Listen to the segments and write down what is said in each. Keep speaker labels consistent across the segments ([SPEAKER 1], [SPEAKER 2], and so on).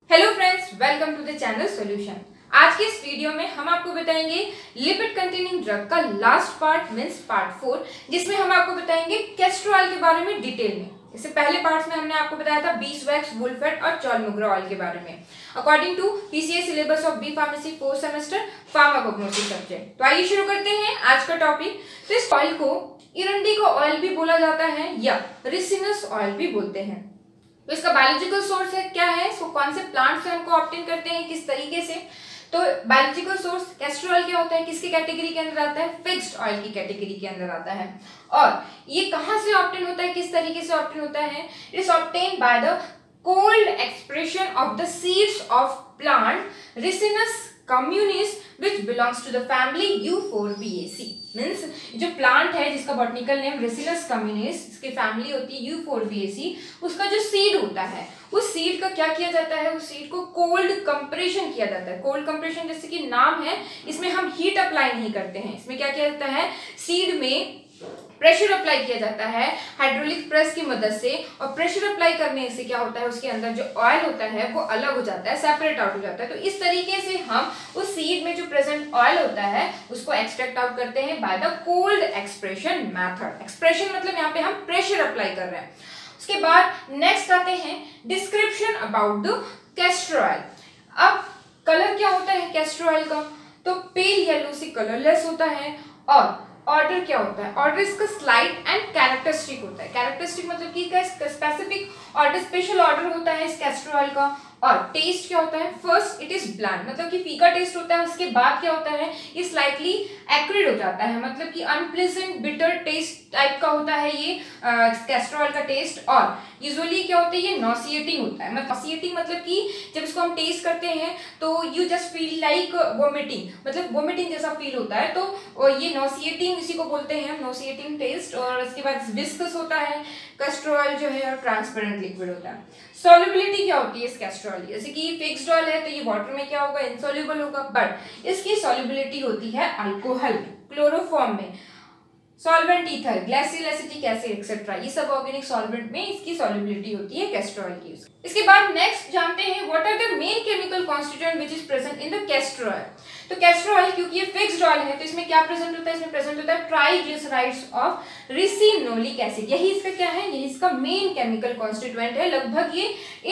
[SPEAKER 1] Hello friends, welcome to the channel solution. आज के इस वीडियो में हम आपको बताएंगे लिपिड कंटेनिंग ड्रग का लास्ट पार्ट मींस पार्ट 4, जिसमें हम आपको बताएंगे कैस्टर ऑयल के बारे में डिटेल में। इससे पहले पार्ट्स में हमने आपको बताया था बीसवैक्स, वुल्फेट और चॉलमोग्रा ऑयल के बारे में according to PCA syllabus of B pharmacy 4th semester pharmacognosy subject. तो आइए शुरू करते हैं आज का टॉपिक। तो इस ऑयल को इरंडिको ऑयल भी बोला जाता है या रिसिनस ऑयल भी बोलते हैं। तो इसका बायोलॉजिकल सोर्स है क्या है, इसको कौन से प्लांट से हमको ऑब्टेन करते हैं, किस तरीके से। तो बायोलॉजिकल सोर्स कैस्टर ऑयल क्या होता है, किसकी कैटेगरी के अंदर आता है, फिक्स्ड ऑयल की कैटेगरी के अंदर आता है। और ये कहां से ऑब्टेन होता है, किस तरीके से ऑब्टेन होता है। It is obtain by the cold expression of the seeds of plant ricinus communis which belongs to the family euphorbiaceae। Means जो प्लांट है जिसका बॉटनिकल नेम रिसिनस कम्युनिस, इसकी फैमिली होती है यूफोरबिएसी, उसका जो सीड होता है उस सीड का क्या किया जाता है, उस सीड को कोल्ड कंप्रेशन किया जाता है। कोल्ड कंप्रेशन जैसे कि नाम है, इसमें हम हीट अप्लाई नहीं करते हैं। इसमें क्या किया जाता है, सीड में प्रेशर अप्लाई किया जाता है हाइड्रोलिक प्रेस की मदद से। और प्रेशर अप्लाई करने से क्या होता है, उसके अंदर जो ऑयल होता है वो अलग हो जाता है, सेपरेट आउट हो जाता है। तो इस तरीके से हम उस सीड में जो प्रेजेंट ऑयल होता है उसको एक्सट्रैक्ट आउट करते हैं by the cold expression method. Expression मतलब यहाँ पे हम प्रेशर अप्लाई कर रहे हैं। उसके बाद नेक्स्ट आते हैं description about the castor oil. अब कलर क्या होता है कैस्टर ऑयल का, तो पेल येलो से कलरलेस होता है। और ऑर्डर क्या होता है, ऑर्डर इसका स्लाइट एंड कैरेक्टरिस्टिक होता है। कैरेक्टरिस्टिक मतलब कि स्पेसिफिक ऑर्डर, स्पेशल ऑर्डर होता है इस कैस्टर ऑयल का। और टेस्ट क्या होता है, फर्स्ट इट इज ब्लैंड मतलब कि फीका टेस्ट होता है। उसके बाद क्या होता है, ये स्लाइटली एक्रिड हो जाता है, मतलब कि अनप्लेजेंट बिटर टेस्ट टाइप का होता है ये कैस्टर ऑयल का टेस्ट। और यूजुअली क्या होता है, ये नॉसिएटिंग होता है। मतलब नॉसिएटिंग मतलब कि जब इसको हम टेस्ट करते हैं तो you just feel like vomiting, मतलब वोमिटिंग जैसा फील होता है। तो ये नॉसिएटिंग इसी को बोलते हैं हम, नॉसिएटिंग टेस्ट। और उसके बाद विस्कस होता है कैस्टर ऑयल जो है, और ट्रांसपेरेंट लिक्विड होता है। सॉल्युबिलिटी क्या होती है इस कैस्टर ऑयल, जैसे कि फिक्स्ड ऑयल है तो ये वाटर में क्या होगा, इनसॉल्युबल होगा। बट इसकी सॉल्युबिलिटी होती है अल्कोहल, क्लोरोफॉर्म में, solvent ether, glacial acetic acid etcetera, ये सब ऑर्गेनिक सॉल्वेंट में इसकी सॉल्युबिलिटी होती है कैस्टर ऑयल की। इसके बाद नेक्स्ट जानते हैं what are the main chemical constituent which is present in the castor oil. तो कैस्टर ऑयल क्योंकि ये फिक्स्ड ऑयल है तो इसमें क्या प्रेजेंट होता है, इसमें प्रेजेंट होता है ट्राइग्लिसराइड्स ऑफ रिसिनोलिक एसिड। यही इसका क्या है, यही इसका मेन केमिकल कॉन्स्टिट्यूएंट है। लगभग ये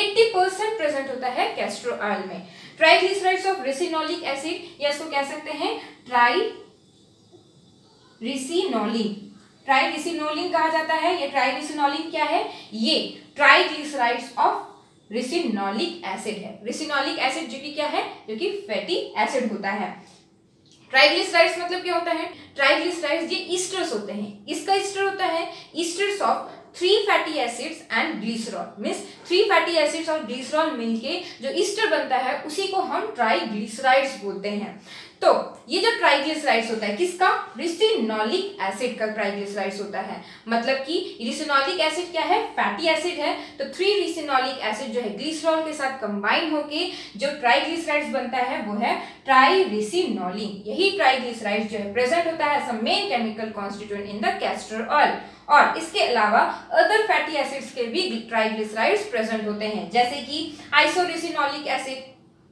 [SPEAKER 1] 80% प्रेजेंट होता है कैस्टर ऑयल में। ट्राइग्लिसराइड्स ऑफ रिसिनोलिक एसिड या इसको कह सकते हैं ट्राइरिसिनोलिन। ट्राइरिसिनोलिन कहा जाता है। ये ट्राइरिसिनोलिन क्या है, ये ट्राइग्लिसराइड्स ऑफ रिसिनोलिक एसिड है। रिसिनोलिक एसिड जो कि क्या है, जो कि फैटी एसिड होता है। ट्राइग्लिसराइड्स मतलब क्या होता है, ट्राइग्लिसराइड्स ये ईस्टर्स होते हैं। इसका ईस्टर होता है esters of 3 fatty acids and glycerol. Means 3 fatty acids और ग्लिसरॉल मिलके जो ईस्टर बनता है उसी को हम ट्राइग्लिसराइड्स बोलते हैं। तो ये जो ट्राइग्लिसराइड्स होता है किसका, रिसिनोलिक एसिड का ट्राइग्लिसराइड्स होता है। मतलब कि रिसिनोलिक एसिड क्या है, फैटी एसिड है। तो 3 रिसिनोलिक एसिड जो है ग्लिसरॉल के साथ कंबाइन होके जो ट्राइग्लिसराइड्स बनता है वो है ट्राइरिसिनोलिन। यही ट्राइग्लिसराइड्स जो है प्रेजेंट होता है as a main chemical constituent in the castor oil. और इसके अलावा अदर फैटी एसिड्स के भी ट्राइग्लिसराइड्स प्रेजेंट होते हैं, जैसे कि आइसोरिसिनोलिक एसिड,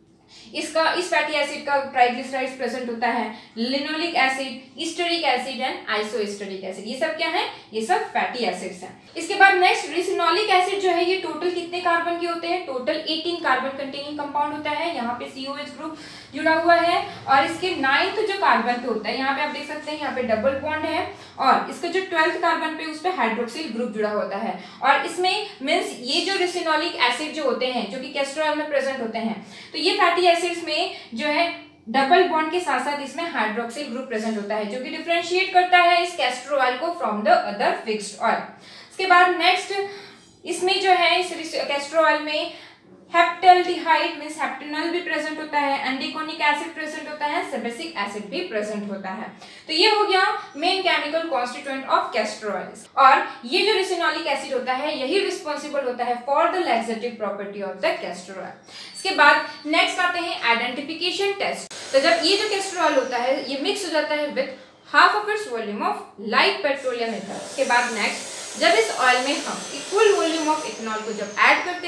[SPEAKER 1] इस फैटी एसिड का ट्राइग्लिसराइड्स प्रेजेंट होता है। Linoleic acid, stearic acid and isostearic acid, ये सब क्या है, ये सब फैटी एसिड्स हैं। इसके बाद नेक्स्ट रिसिनोलिक एसिड जो है ये टोटल कितने कार्बन के होते हैं, टोटल 18 कार्बन कंटेनिंग कंपाउंड होता है। यहाँ पे COH ग्रुप जुड़ा हुआ है और इसके 9th जो कार्बन पे होता है, यहाँ पे आप देख सकते हैं यहाँ पे डबल बॉन्ड है। और इसका जो 12th कार्बन पे उस पे हाइड्रोक्सिल ग्रुप जुड़ा होता है। और इसमें मींस ये जो रिसिनोलिक एसिड जो होते हैं जो कि कैस्टर ऑयल में प्रेजेंट होते हैं, तो ये फैटी एसिड्स में जो है डबल बॉन्ड के साथ साथ इसमें हाइड्रोक्सिल ग्रुप प्रेजेंट होता है जो कि डिफरेंशिएट करता है इस कैस्टर ऑयल को from the other fixed oil. इसके बाद नेक्स्ट इसमें जो है इस कैस्टर ऑयल में हेप्टल्डिहाइड मींस हेप्टेनॉल भी प्रेजेंट होता है, एंडिकोनिक एसिड प्रेजेंट होता है, सेबेसिक एसिड भी प्रेजेंट होता है। तो ये हो गया main chemical constituent of castor oil. और ये जो रिसिनोलिक एसिड होता है यही रिस्पॉन्सिबल होता है for the laxative property of the castor oil. इसके बाद नेक्स्ट आते हैं आइडेंटिफिकेशन टेस्ट। तो जब ये जो कैस्टर ऑयल होता है ये मिक्स हो जाता है with half of its volume of light petroleum ether. इसके बाद नेक्स्ट जब इस ऑयल में हम इक्वल वॉल्यूम ऑफ इथेनॉल को जब ऐड करते हैं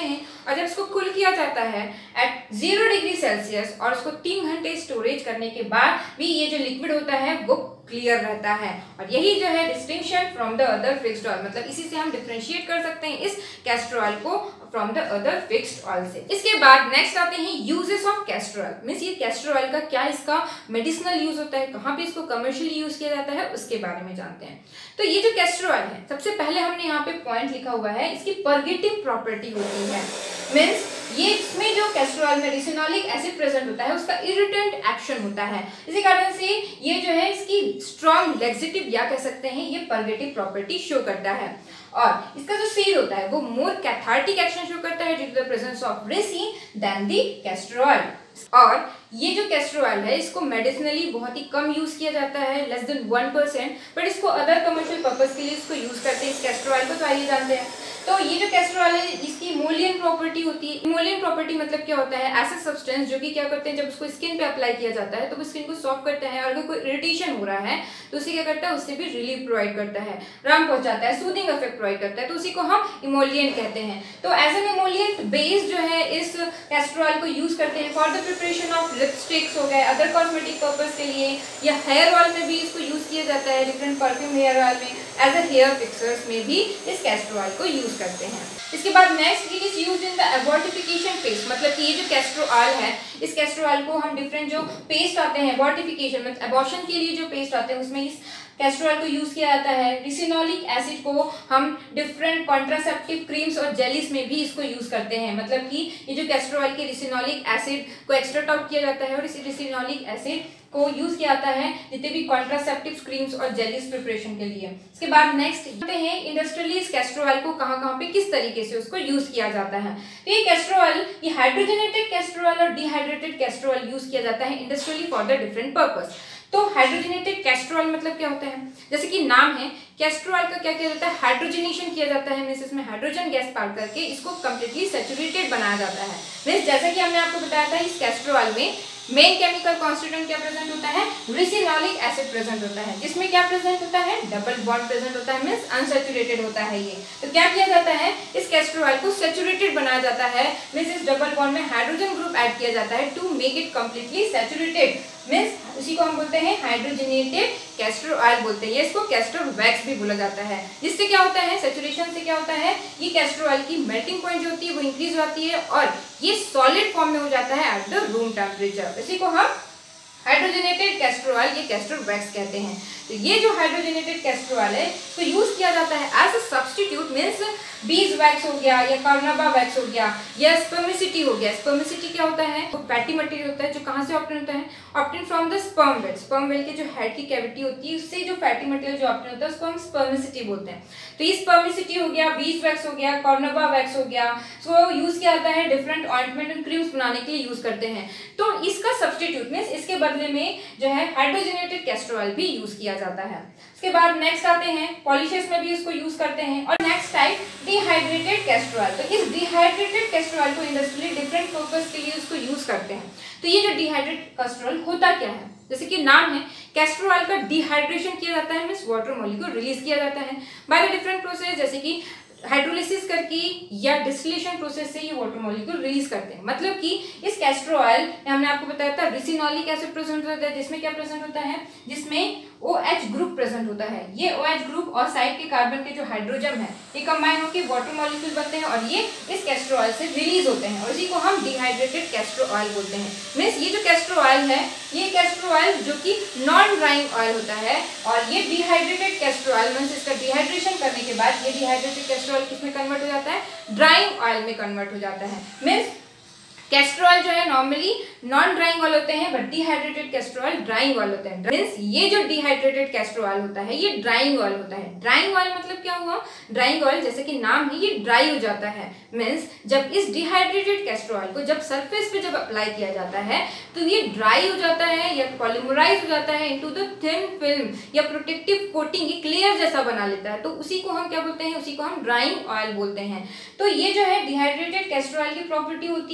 [SPEAKER 1] और जब इसको कूल किया जाता है एट 0 डिग्री सेल्सियस और उसको 3 घंटे स्टोरेज करने के बाद भी ये जो लिक्विड होता है वो क्लियर रहता है। और यही जो है distinction from the other fixed oil, मतलब इसी से हम डिफरेंशिएट कर सकते हैं इस कैस्टर ऑयल को from the other fixed oil से। इसके बाद नेक्स्ट आते हैं uses of castor oil, means ये कैस्टर ऑयल का क्या इसका मेडिसिनल यूज होता है, कहाँ पे इसको कमर्शियली यूज किया जाता है, उसके बारे में जानते हैं। तो ये जो कैस्टर ऑयल है, सबसे पहले हमने यहाँ पे पॉइंट लिखा हुआ है, इसकी पर्गेटिव प्रॉपर्टी होती है। मीन्स ये इसमें जो कैस्टर ऑयल में रिसिनोलिक एसिड प्रेजेंट होता है उसका इरिटेंट एक्शन होता है, इसी कारण से ये जो है इसकी स्ट्रॉन्ग लैक्सेटिव या कह सकते हैं ये पर्गेटिव प्रॉपर्टी शो करता है। और इसका जो सीड होता है वो मोर कैथार्टिक एक्शन शो करता है due to the presence of resin then the castor oil. और ये जो कैस्टर ऑयल है इसको मेडिसिनली बहुत ही कम यूज किया जाता है, लेस देन 1%, बट इसको अदर कमर्शियल पर्पस के लिए इसको यूज करते हैं इस कैस्टर ऑयल को, तो आइए जानते हैं। तो ये जो कैस्टर ऑयल है इसकी इमोलियन प्रॉपर्टी होती है। इमोलियन प्रॉपर्टी मतलब क्या होता है, ऐसा सब्सटेंस जो कि क्या करते हैं जब उसको स्किन पे अप्लाई किया जाता है तो वो स्किन को सॉफ्ट करता है, और अगर कोई इरिटेशन हो रहा है तो उसे क्या करता है, उससे भी रिलीफ प्रोवाइड करता है, आराम पहुंचाता है, सूदिंग इफेक्ट प्रोवाइड करता है, तो उसी को हम इमोलियन कहते हैं। तो एज एन इमोलियंट बेस जो है इस कैस्टर ऑयल को यूज करते हैं for the preparation of lipsticks हो गए, अदर कॉस्मेटिक पर्पस के लिए, या हेयर ऑयल में भी इसको यूज किया जाता है, डिफरेंट परफ्यूम हेयर ऑयल में, एज अ हेयर फिक्सर्स में भी इस कैस्टर ऑयल को यूज करते हैं। इसके बाद next it is used in the abortification paste, मतलब कि ये जो कैस्टर ऑयल है इस कैस्टर ऑयल को हम डिफरेंट जो पेस्ट आते हैं एबॉर्टिफिकेशन मतलब एबॉर्शन के लिए जो पेस्ट आते हैं उसमें इस कैस्टर ऑयल को यूज किया जाता है। रिसिनोलिक एसिड को हम डिफरेंट कॉन्ट्रासेप्टिव क्रीम्स और जेलीज में भी इसको यूज करते हैं, मतलब कि ये जो कैस्टर ऑयल के रिसिनोलिक एसिड को एक्सट्रैक्ट आउट किया जाता है और इस रिसिनोलिक एसिड को यूज किया जाता है जितने भी कॉन्ट्रासेप्टिव क्रीम्स और जेलीज प्रिपरेशन के लिए। इसके बाद नेक्स्ट जानते हैं इंडस्ट्रियली इस कैस्टर ऑयल को कहाँ पे किस तरीके से उसको यूज किया जाता है। तो ये कैस्टर ऑयल, ये हाइड्रोजनेटेड कैस्टर ऑयल और डिहाइड्रेटेड कैस्टर ऑयल यूज किया जाता है industrially for the different purpose. तो हाइड्रोजनेटेड कैस्टर ऑयल मतलब क्या होता है, जैसे कि नाम है कैस्टर ऑयल का क्या किया जाता है, हाइड्रोजनेशन किया जाता है, मींस इसमें हाइड्रोजन गैस पार करके इसको कंप्लीटली सैचुरेटेड बनाया जाता है। मींस जैसे कि हमने आपको बताया था इस कैस्टर ऑयल में मेन केमिकल कॉन्स्टिट्यूएंट क्या प्रेजेंट होता है, रिसिनोलिक एसिड प्रेजेंट होता है, जिसमें क्या प्रेजेंट होता है, डबल बॉन्ड प्रेजेंट होता है, मींस अनसैचुरेटेड होता है ये। तो क्या किया जाता है, इस कैस्टर ऑयल को सैचुरेटेड बनाया जाता है, मींस इस डबल बॉन्ड में हाइड्रोजन ग्रुप ऐड किया जाता है to make it completely saturated, means उसी को हम बोलते हैं हाइड्रोजनेटेड कैस्टर ऑयल बोलते हैं, इसको कैस्टर वैक्स भी बोला जाता है। जिससे क्या होता है, सैचुरेशन से क्या होता है, ये कैस्टर ऑयल की मेल्टिंग पॉइंट जो होती है वो इंक्रीज होती है और ये सॉलिड फॉर्म में हो जाता है एट द रूम टेम्परेचर। इसी को हम हाइड्रोजनेटेड कैस्टर ऑयल, ये कैस्टर वैक्स कहते हैं। तो ये जो हाइड्रोजनेटेड कैस्टर ऑयल है तो यूज किया जाता है as a substitute, means beeswax हो गया या कार्नाबा वैक्स हो गया या स्पर्मिसिटी हो गया। स्पर्मिसिटी क्या होता है, वो फैटी मटेरियल होता है जो कहाँ से ऑब्टेन होता है, obtain from the sperm whale. Sperm whale के जो हेड की कैविटी होती है उससे जो फैटी मटेरियल जो ऑब्टेन होता है उसको हम स्पर्मिसिटी बोलते हैं। तो ये स्पर्मिसिटी हो गया, बीज वैक्स हो गया, कार्नाबा वैक्स हो गया, तो यूज किया जाता है डिफरेंट ऑइंटमेंट एंड क्रीम्स बनाने के लिए यूज करते हैं। तो इसका सब्स्टिट्यूट मींस इसके बदले में जो है हाइड्रोजनेटेड कैस्टर ऑयल भी यूज किया जाता है। इसके बाद नेक्स्ट आते हैं पॉलिशेस में भी इसको यूज करते हैं। और next type dehydrated castor oil. तो इस डिहाइड्रेटेड कैस्टर ऑयल को इंडस्ट्रियली डिफरेंट पर्पस के लिए इसको यूज करते हैं। तो ये जो डिहाइड्रेटेड कैस्टर ऑयल होता क्या है, जैसे कि नाम है कैस्टर ऑयल का डिहाइड्रेशन किया जाता है, मींस वाटर मॉलिक्यूल रिलीज किया जाता है बाय द डिफरेंट प्रोसेस, जैसे कि हाइड्रोलिसिस करके या डिस्टिलेशन प्रोसेस से ये वाटर मॉलिक्यूल रिलीज करते हैं। मतलब कि इस कैस्टर ऑयल में हमने आपको बताया था रिसिनोलिक एसिड प्रेजेंट होता है, जिसमें क्या प्रेजेंट होता है, जिसमें OH ग्रुप प्रेजेंट होता है। ये OH ग्रुप और साइड के कार्बन के जो हाइड्रोजन है ये कंबाइन होकर वाटर मॉलिक्यूल बनते हैं और ये इस कैस्टर ऑयल से रिलीज होते हैं और इसी को हम डिहाइड्रेटेड कैस्टर ऑयल बोलते हैं। मींस ये जो कैस्टर ऑयल है ये कैस्टर ऑयल जो कि नॉन ड्राइंग ऑयल होता है और ये डिहाइड्रेटेड कैस्टर ऑयल मींस इसका डिहाइड्रेशन करने के बाद ये डिहाइड्रेटेड कैस्टर ऑयल किसमें कन्वर्ट हो जाता है, ड्राइंग ऑयल में कन्वर्ट हो जाता है। मींस कैस्टर ऑयल जो है नॉर्मली नॉन ड्राइंग ऑयल होते हैं but dehydrated castor oil drying oil होते हैं। मींस ये जो डिहाइड्रेटेड कैस्टर ऑयल होता है ये ड्राइंग ऑयल होता है। ड्राइंग ऑयल मतलब क्या हुआ, ड्राइंग ऑयल जैसे कि नाम है ये ड्राई हो जाता है। मींस जब इस डिहाइड्रेटेड कैस्टर ऑयल को जब सरफेस पे जब अप्लाई किया जाता है तो ये ड्राई हो जाता है या पॉलीमराइज हो जाता है इनटू द थिन फिल्म या प्रोटेक्टिव कोटिंग, ये क्लियर जैसा बना लेता है। तो उसी को हम क्या बोलते हैं, उसी को हम ड्राइंग ऑयल बोलते हैं। तो ये जो है डिहाइड्रेटेड कैस्टर ऑयल की प्रॉपर्टी होती है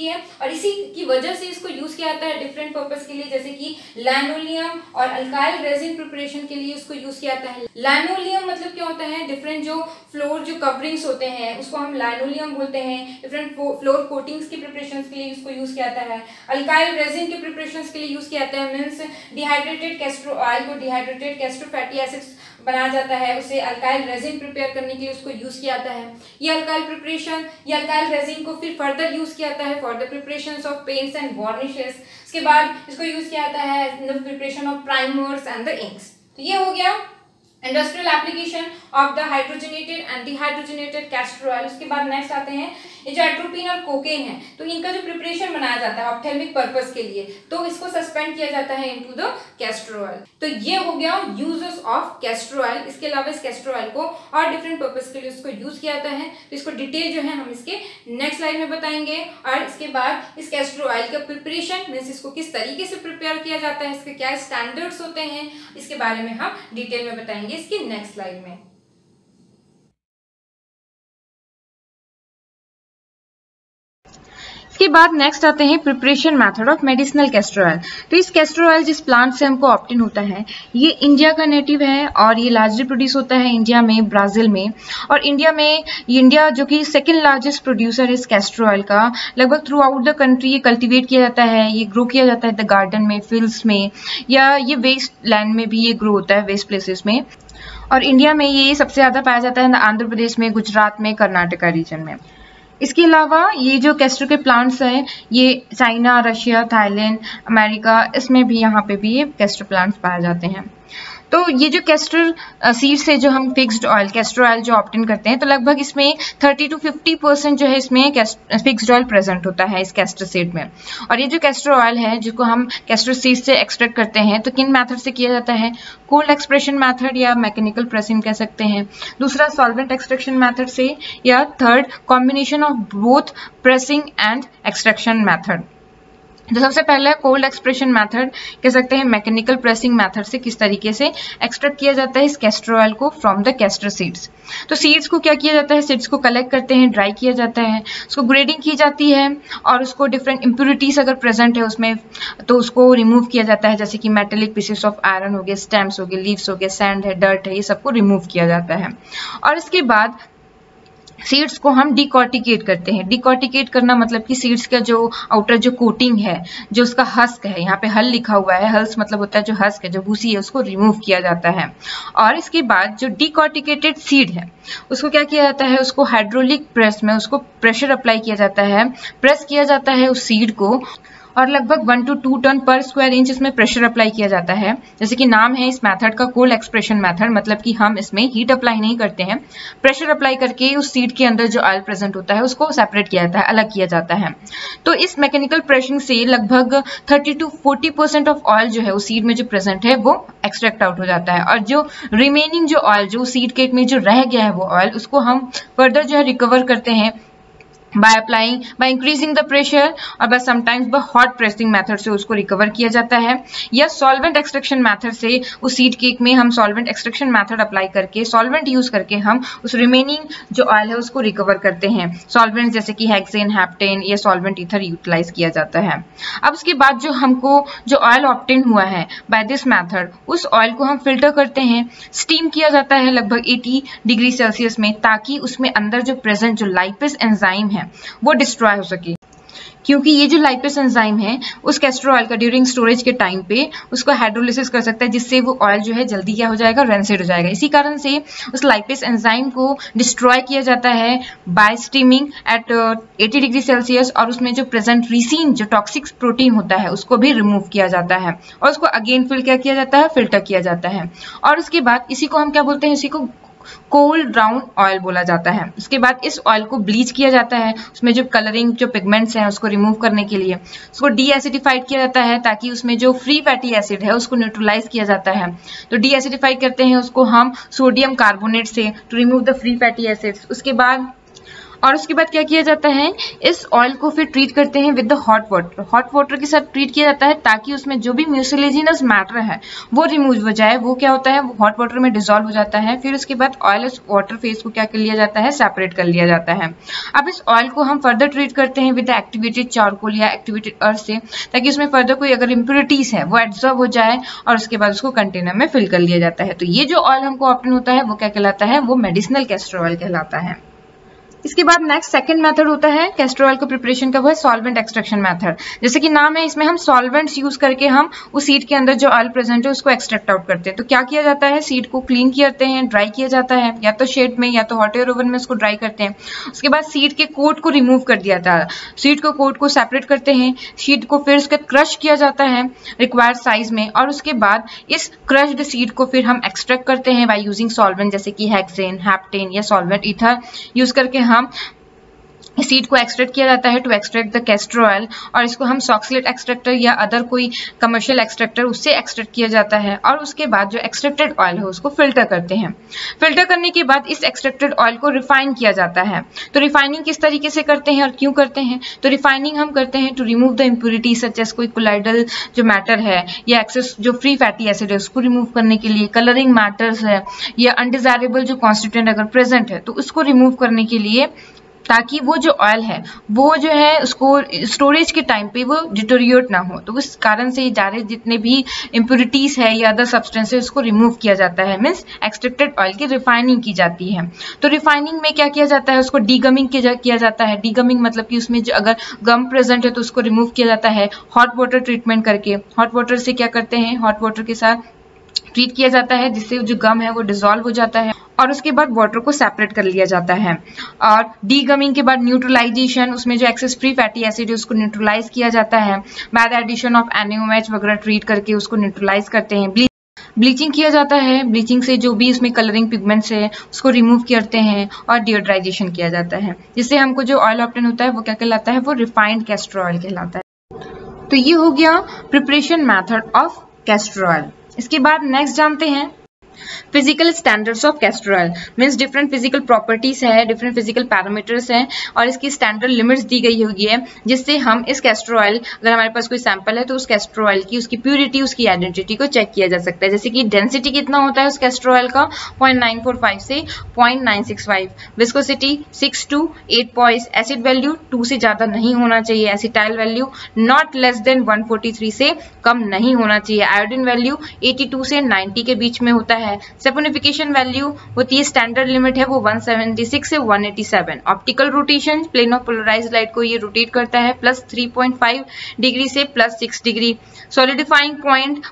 [SPEAKER 1] और इसी की वजह से इसको यूज किया जाता है डिफरेंट पर्पस के लिए, जैसे कि लैनोलियम और अल्काइल रेजिन प्रिपरेशन के लिए इसको यूज किया जाता है। लैनोलियम मतलब क्या होता है, डिफरेंट जो फ्लोर जो कवरिंग्स होते हैं उसको हम लैनोलियम बोलते हैं। डिफरेंट फ्लोर कोटिंग्स की प्रिपरेशन के लिए इसको यूज किया जाता है। अल्काइल रेजिन के प्रिपरेशन के लिए यूज किया जाता है, मीन्स डिहाइड्रेटेड कैस्टर ऑयल को डिहाइड्रेटेड कैस्टर फैटी एसिड्स बनाया जाता है, उसे अल्काइल रेजिन प्रिपेयर करने के लिए उसको यूज किया जाता है। ये अल्काइल प्रिपरेशन, ये अल्काइल रेजिन को फिर फर्दर यूज किया जाता है for the preparation of paints and varnishes. इसके बाद इसको यूज किया जाता है in the preparation of primers and the inks. तो ये हो गया industrial application of the hydrogenated and dehydrogenated castor oil. उसके बाद नेक्स्ट आते हैं ये जो एट्रोपिन और कोकेन है, तो इनका जो प्रिपरेशन बनाया जाता है ऑप्थेल्मिक पर्पस के लिए, तो इसको सस्पेंड किया जाता है इनटू द कैस्टर ऑयल। तो ये हो गया यूजेस ऑफ कैस्टर ऑयल। इसके अलावा इस कैस्टर ऑयल को और डिफरेंट पर्पस के लिए इसको यूज किया जाता है, तो इसको डिटेल जो है हम इसके नेक्स्ट स्लाइड में बताएंगे। और इसके बाद इस कैस्टर ऑयल का प्रिपरेशन मीन्स इसको किस तरीके से प्रिपेयर किया जाता है, इसके क्या स्टैंडर्ड्स होते हैं, इसके बारे में हम डिटेल में बताएंगे इसकी नेक्स्ट स्लाइड में।
[SPEAKER 2] इसके बाद नेक्स्ट आते हैं preparation method of medicinal castor oil. तो इस कैस्टर ऑयल जिस प्लांट से हमको ऑब्टेन होता है, ये इंडिया का नेटिव है और ये लार्जली प्रोड्यूस होता है इंडिया में, ब्राजील में। और इंडिया जो कि सेकंड लार्जेस्ट प्रोड्यूसर है इस कैस्टर ऑयल का, लगभग थ्रू आउट द कंट्री ये कल्टिवेट किया जाता है, ये ग्रो किया जाता है द गार्डन में, फील्ड्स में, या ये वेस्ट लैंड में भी ये ग्रो होता है, वेस्ट प्लेसेस में। और इंडिया में ये सबसे ज्यादा पाया जाता है आंध्र प्रदेश में, गुजरात में, कर्नाटका रीजन में। इसके अलावा ये जो कैस्टर के प्लांट्स हैं, ये चाइना, रशिया, थाईलैंड, अमेरिका, इसमें भी यहाँ पे भी ये कैस्टर प्लांट्स पाए जाते हैं। तो ये जो कैस्टर सीड से जो हम फिक्स्ड ऑयल, कैस्टर ऑयल जो ऑब्टेन करते हैं, तो लगभग इसमें 30 to 50% जो है इसमें फिक्स्ड ऑयल प्रेजेंट होता है इस कैस्टर सीड में। और ये जो कैस्टर ऑयल है जिसको हम कैस्टर सीड से एक्सट्रैक्ट करते हैं, तो किन मेथड से किया जाता है, कोल्ड एक्सप्रेशन मेथड या मैकेनिकल प्रेसिंग कह सकते हैं, दूसरा सॉल्वेंट एक्सट्रैक्शन मेथड से, या third combination of both pressing and extraction method. तो सबसे पहले कोल्ड एक्सप्रेशन मेथड कह सकते हैं, मैकेनिकल प्रेसिंग मेथड से किस तरीके से एक्सट्रैक्ट किया जाता है इस कैस्टर ऑयल को फ्रॉम द कैस्टर सीड्स। तो सीड्स को क्या किया जाता है, सीड्स को कलेक्ट करते हैं, ड्राई किया जाता है, उसको ग्रेडिंग की जाती है और उसको डिफरेंट इम्प्योरिटीज अगर प्रेजेंट है उसमें तो उसको रिमूव किया जाता है, जैसे कि मेटेलिक पीसेस ऑफ आयरन हो गए, स्टेम्स हो गए, लीव्स हो गए, सैंड है, डर्ट है, ये सबको रिमूव किया जाता है। और इसके बाद सीड्स को हम डिकॉर्टिकेट करते हैं। डिकॉर्टिकेट करना मतलब कि सीड्स का जो आउटर जो कोटिंग है, जो उसका हस्क है, यहाँ पे हल लिखा हुआ है, हल्स मतलब होता है जो हस्क है, जो भूसी है, उसको रिमूव किया जाता है। और इसके बाद जो डिकॉर्टिकेटेड सीड है उसको क्या किया जाता है, उसको हाइड्रोलिक प्रेस में उसको प्रेशर अप्लाई किया जाता है, प्रेस किया जाता है उस सीड को, और लगभग 1 to 2 टन पर स्क्वायर इंच इसमें प्रेशर अप्लाई किया जाता है। जैसे कि नाम है इस मेथड का कोल्ड एक्सप्रेशन मेथड, मतलब कि हम इसमें हीट अप्लाई नहीं करते हैं, प्रेशर अप्लाई करके उस सीड के अंदर जो ऑयल प्रेजेंट होता है उसको सेपरेट किया जाता है, अलग किया जाता है। तो इस मैकेनिकल प्रेसिंग से लगभग 30 to 40% ऑफ ऑयल जो है उस सीड में जो प्रेजेंट है वो एक्सट्रैक्ट आउट हो जाता है। और जो रिमेनिंग जो ऑयल जो सीड केक में जो रह गया है वो ऑयल, उसको हम फर्दर जो है रिकवर करते हैं by increasing the pressure और by sometimes by hot pressing method से उसको रिकवर किया जाता है, या solvent extraction method से उस सीड केक में हम solvent extraction method अप्लाई करके, solvent यूज करके हम उस रिमेनिंग जो ऑयल है उसको रिकवर करते हैं। solvent जैसे कि हेक्सेन, हेप्टेन, ये solvent ईथर यूटिलाइज किया जाता है। अब उसके बाद जो हमको जो ऑयल ऑब्टेन हुआ है बाय दिस मेथड, उस ऑयल को हम फिल्टर करते हैं, स्टीम किया जाता है लगभग 80 डिग्री सेल्सियस में, ताकि उसमें अंदर जो प्रेजेंट जो लाइपेस एंजाइम है वो डिस्ट्रॉय हो सके। क्योंकि ये जो लाइपेस एंजाइम है उस कैस्टर ऑयल का ड्यूरिंग स्टोरेज के टाइम पे उसको हाइड्रोलिसिस कर सकता है, जिससे वो ऑयल जो है जल्दी क्या हो जाएगा, रेंसिड हो जाएगा। इसी कारण से उस लाइपेस एंजाइम को डिस्ट्रॉय किया जाता है by steaming at 80 degree Celsius, और उसमें जो प्रेजेंट रिसीन जो टॉक्सिक प्रोटीन होता है उसको भी रिमूव किया जाता है, और उसको अगेन क्या किया जाता है, फिल्टर किया जाता है। और उसके बाद इसी को हम क्या बोलते हैं, इसी को कोल्ड ब्राउन ऑयल बोला जाता है। उसके बाद इस ऑयल को ब्लीच किया जाता है, उसमें जो कलरिंग जो पिगमेंट्स हैं उसको रिमूव करने के लिए उसको डीएसिडिफाइड किया जाता है, ताकि उसमें जो फ्री फैटी एसिड है उसको न्यूट्रलाइज किया जाता है। तो डीएसिडिफाइड करते हैं उसको हम सोडियम कार्बोनेट से to remove the free fatty acids. उसके बाद और उसके बाद क्या किया जाता है, इस ऑयल को फिर ट्रीट करते हैं विद द हॉट वाटर के साथ ट्रीट किया जाता है, ताकि उसमें जो भी म्यूसिलेजिनस मैटर है वो रिमूव हो जाए। वो क्या होता है, वो हॉट वाटर में डिसॉल्व हो जाता है। फिर उसके बाद ऑयल वाटर फेज को क्या कर लिया जाता है, सेपरेट कर लिया जाता है। अब इस ऑयल को हम फर्दर ट्रीट करते हैं विद एक्टिवेटेड चारकोल या एक्टिवेटेड अर्थ से, ताकि उसमें फर्दर कोई अगर इम्प्योरिटीज है वो एब्जॉर्ब हो जाए, और उसके बाद उसको कंटेनर में फिल कर लिया जाता है। तो ये जो ऑयल हमको ऑब्टेन होता है वो क्या कहलाता है, वो मेडिसिनल कैस्टर ऑयल कहलाता है। इसके बाद नेक्स्ट सेकंड मेथड होता है कैस्टर ऑयल को प्रिपरेशन का, वो है सॉल्वेंट एक्सट्रैक्शन मेथड। जैसे कि नाम है, इसमें हम सॉल्वेंट्स यूज करके हम उस सीड के अंदर जो ऑयल प्रेजेंट है उसको एक्सट्रैक्ट आउट करते हैं। तो क्या किया जाता है, सीड को क्लीन करते हैं, ड्राई किया जाता है, या तो शेड में या तो हॉट एयर ओवन में उसको ड्राई करते हैं। उसके बाद सीड के कोट को रिमूव कर दिया जाता है, सीड को कोट को सेपरेट करते हैं, सीड को फिर उसके क्रश किया जाता है रिक्वायर्ड साइज में, और उसके बाद इस क्रश्ड सीड को फिर हम एक्सट्रैक्ट करते हैं बाय यूजिंग सॉल्वेंट, जैसे कि हेक्सेन, हेप्टेन या सॉल्वेंट ईथर यूज करके हम सीड को एक्सट्रैक्ट किया जाता है to extract the castor oil. और इसको हम सॉक्सलेट एक्सट्रैक्टर या अदर कोई कमर्शियल एक्सट्रैक्टर उससे एक्सट्रैक्ट किया जाता है, और उसके बाद जो एक्सट्रैक्टेड ऑयल है उसको फिल्टर करते हैं। फिल्टर करने के बाद इस एक्सट्रैक्टेड ऑयल को रिफाइन किया जाता है। तो रिफाइनिंग किस तरीके से करते हैं और क्यों करते हैं, तो रिफाइनिंग हम करते हैं to remove the impurity such as कोई कोलाइडल जो मैटर है, या एक्सेस जो फ्री फैटी एसिड है उसको रिमूव करने के लिए, कलरिंग मैटर्स है या अनडिजायरेबल जो कॉन्स्टिट्यूएंट अगर प्रेजेंट है तो उसको रिमूव करने के लिए, ताकि वो जो ऑयल है वो जो है उसको स्टोरेज के टाइम पे वो डिटोरिएट ना हो। तो उस कारण से सारे जितने भी इम्प्योरिटीज है या अदर सब्सटेंसेस उसको रिमूव किया जाता है, मीन्स एक्सट्रैक्टेड ऑयल की रिफाइनिंग की जाती है। तो रिफाइनिंग में क्या किया जाता है, उसको डीगमिंग किया जाता है। डीगमिंग मतलब कि उसमें जो अगर गम प्रेजेंट है तो उसको रिमूव किया जाता है हॉट वाटर ट्रीटमेंट करके। हॉट वाटर से क्या करते हैं, हॉट वाटर के साथ ट्रीट किया जाता है, जिससे जो गम है वो डिसॉल्व हो जाता है, और उसके बाद वाटर को सेपरेट कर लिया जाता है। और डीगमिंग के बाद न्यूट्रलाइजेशन, उसमें जो एक्सेस फ्री फैटी एसिड है उसको न्यूट्रलाइज किया जाता है। बाद एडिशन ऑफ NaOH वगैरह ट्रीट करके उसको न्यूट्रलाइज करते हैं। ब्लीचिंग किया जाता है, ब्लीचिंग से जो भी उसमें कलरिंग पिगमेंट्स है उसको रिमूव करते हैं, और डिओड्राइजेशन किया जाता है, जिससे हमको जो ऑयल ऑब्टेन होता है वो क्या कहलाता है, वो रिफाइंड कैस्टर ऑयल कहलाता है। तो ये हो गया preparation method of castor oil. इसके बाद नेक्स्ट जानते हैं physical standards of castor oil, means different physical properties है, डिफरेंट फिजिकल पैरामीटर्स हैं, और इसकी स्टैंडर्ड लिमिट्स दी गई होगी है, जिससे हम इस कैस्टर ऑयल, अगर हमारे पास कोई सैंपल है तो उस कैस्टर ऑयल की उसकी प्यूरिटी, उसकी आइडेंटिटी को चेक किया जा सकता है। जैसे कि डेंसिटी कितना होता है उस कैस्टर ऑयल का, 0.945 से 0.965, viscosity 6 to 8 points, acid value 2 से ज्यादा नहीं होना चाहिए, acetyl value not less than 143 से कम नहीं होना चाहिए, आयोडीन वैल्यू 82 से 90 के बीच में होता है, सैपोनिफिकेशन वैल्यू होती है, स्टैंडर्ड लिमिट है वो 176 से 187, optical rotation, plane of polarized light को ये रोटेट करता है प्लस 3.5 डिग्री से plus 6 degree, solidifying point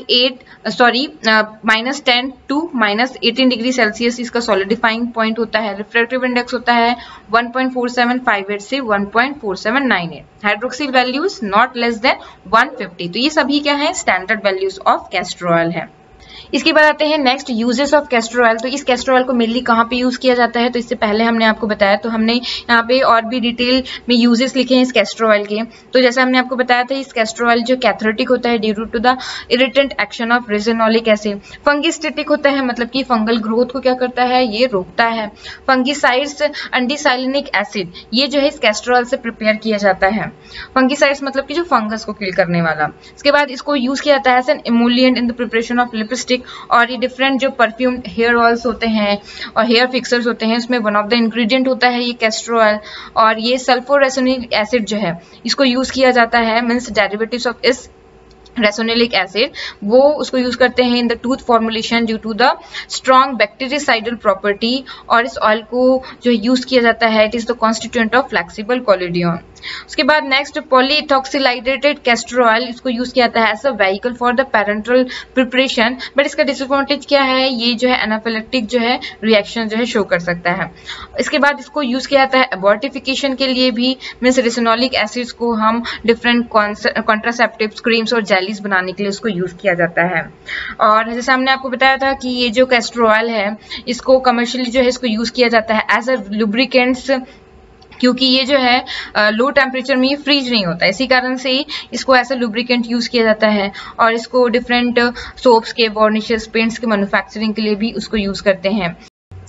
[SPEAKER 2] -10 to -18 degree Celsius इसका सॉलिडिफाइंग पॉइंट होता है, रिफ्रैक्टिव इंडेक्स होता है 1.4758 से 1.4798, hydroxyl values not less than 150। तो ये सभी क्या है, standard values of castor oil है। इसके बाद आते हैं next uses of castor oil. तो इस कैस्टर ऑयल को मेनली कहाँ पे यूज किया जाता है, तो इससे पहले हमने आपको बताया, तो हमने यहाँ पे और भी डिटेल में यूजेस लिखे हैं इस कैस्टर ऑयल के। तो जैसा हमने आपको बताया था, इस कैस्टर ऑयल जो कैथरेटिक होता है due to the irritant action of ricinoleic acid, fungistatic होता है मतलब कि फंगल ग्रोथ को क्या करता है, ये रोकता है। फंगिसाइड्स, एंटीसाइलिनिक एसिड, ये जो है इस कैस्टर ऑयल से प्रिपेयर किया जाता है। फंगिसाइड्स मतलब कि जो फंगस को किल करने वाला। इसके बाद इसको यूज किया जाता है as an emollient in the preparation of lipstick, और ये डिफरेंट जो परफ्यूम हेयर ऑयल्स होते हैं और हेयर फिक्सर्स होते हैं उसमें वन ऑफ द इंग्रेडिएंट होता है ये कैस्टर ऑयल। और ये सल्फोरेसोनिक एसिड जो है इसको यूज किया जाता है, मींस डेरिवेटिव्स ऑफ इस रेसोनिलिक एसिड, वो उसको यूज करते हैं in the tooth formulation due to the strong bactericidal property. और इस ऑयल को जो यूज किया जाता है, it is the constituent of flexible collodion. उसके बाद नेक्स्ट पॉलीइथॉक्सिलाइडेटेड कैस्टर ऑयल, इसको यूज किया जाता है as a vehicle for the parenteral preparation, but इसका डिसएडवांटेज क्या है, ये जो है एनाफिलेक्टिक जो है रिएक्शन जो है शो कर सकता है। इसके बाद इसको यूज किया जाता है अबॉर्टिफिकेशन के लिए भी, मींस रेसिनोलिक एसिड्स को हम डिफरेंट कॉन्ट्रासेप्टिव्स, क्रीम्स और जेलीज बनाने के लिए उसको यूज किया जाता है। और जैसे हमने आपको बताया था कि ये जो कैस्टर ऑयल है इसको कमर्शियली जो है इसको यूज किया जाता है एज अ लुब्रिकेंट्स, क्योंकि ये जो है लो टेम्परेचर में ये फ्रीज नहीं होता, इसी कारण से इसको ऐसा लुब्रिकेंट यूज किया जाता है। और इसको डिफरेंट सोप्स के, वार्निशेस, पेंट्स के मैन्युफैक्चरिंग के लिए भी उसको यूज करते हैं।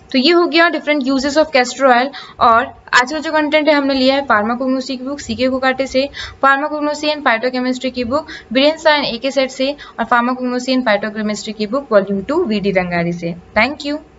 [SPEAKER 2] तो ये हो गया different uses of castor oil. और आज का जो कंटेंट है हमने लिया है फार्माकोग्नोसी की बुक सीके कोकाटे से, फार्माकोग्नोसी एंड फाइटोकेमिस्ट्री की बुक बीरेन शाह एके सेट से, और फार्माकोग्नोसी एंड फाइटोकेमिस्ट्री की बुक वॉल्यूम 2 वीडी रंगारी से। Thank you.